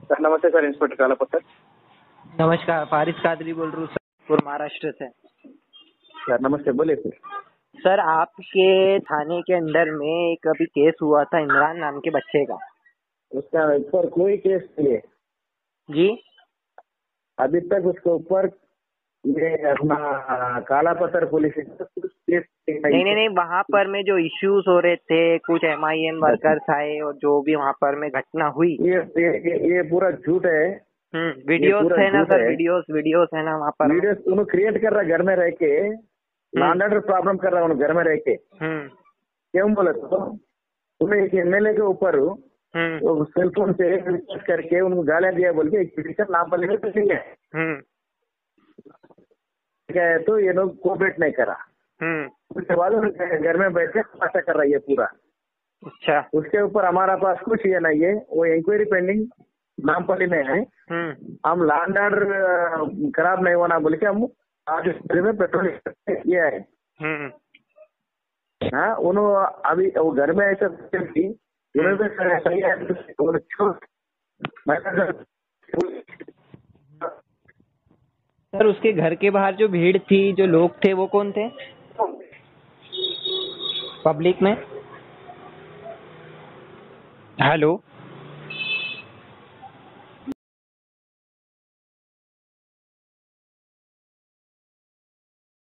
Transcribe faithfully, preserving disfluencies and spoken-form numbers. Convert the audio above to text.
Sir नमस्ते sir, inspector कालापत sir. नमस्कार, फारिस कादरी बोल रहा हूँ सर, महाराष्ट्र से। सर नमस्ते, बोलिए सर। सर आपके थाने के अंडर में एक अभी केस हुआ था इमरान नाम के बच्चे का। उसका ऊपर कोई केस नहीं है जी। अभी तक। उसके ऊपर ये अपना काला पत्थर पुलिस केस नहीं नहीं नहीं, वहाँ पर में जो इश्यूज हो रहे थे, कुछ एम आई एम वर्कर्स आए और जो भी वहाँ पर में घटना हुई, ये ये ये, ये पूरा झूठ है। हम्म वीडियोस है ना सर, वीडियोस वीडियोस है ना वहाँ पर। वीडियोस उन्होंने क्रिएट कर रहा है घर में रह के, लॉ एंड ऑर्डर प्रॉब्लम कर रहा है उन्होंने घर में रह के। हम्म क्यों बोले तो उन्हें एक एमएलए के ऊपर हम्म सेल फोन से रिचार्ज करके उनको गालियां दिया बोल के एक पिटीशन नाम पर लेकर नहीं है। हम्म क्या है तो ये लोग कोऑपरेट नहीं करा। हम्म उसके बाद उन्होंने घर में बैठ के तमाशा कर रहा है पूरा। अच्छा। उसके ऊपर हमारा पास कुछ ये नहीं है, वो इंक्वायरी पेंडिंग नामपल्ली में है। हम्म हम लैंड ऑर्डर खराब नहीं होना बोल के हम आज में पेट्रोल किया है। हम्म हाँ, उन्होंने अभी वो घर में ऐसा थी, उन्होंने सही है। सर उसके घर के बाहर जो भीड़ थी, जो लोग थे, वो कौन थे पब्लिक में? हेलो।